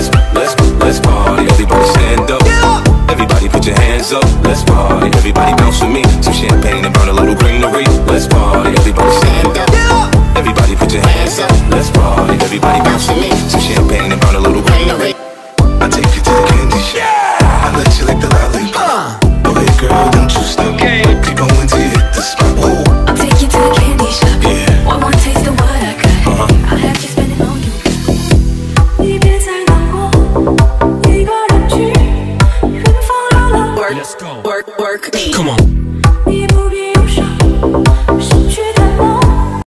let's party. Everybody stand up. Everybody put your hands up. Let's party. Everybody bounce with me. Some champagne and burn a little greenery. Let's party. Everybody stand up. Everybody put your hands up. Let's party. Everybody bounce with me. Some champagne and burn a little greenery. I take you to the candy shop. I let you lick the lollipop. Go ahead, girl, don't you stop. Keep going till you hit the spot. Whoa. I'll take you to the candy shop. Yeah. Want one taste of what I got. I'll have you spend it on you. 입에 살고 이걸 없지. Work, work, work me. Come on. 네 목이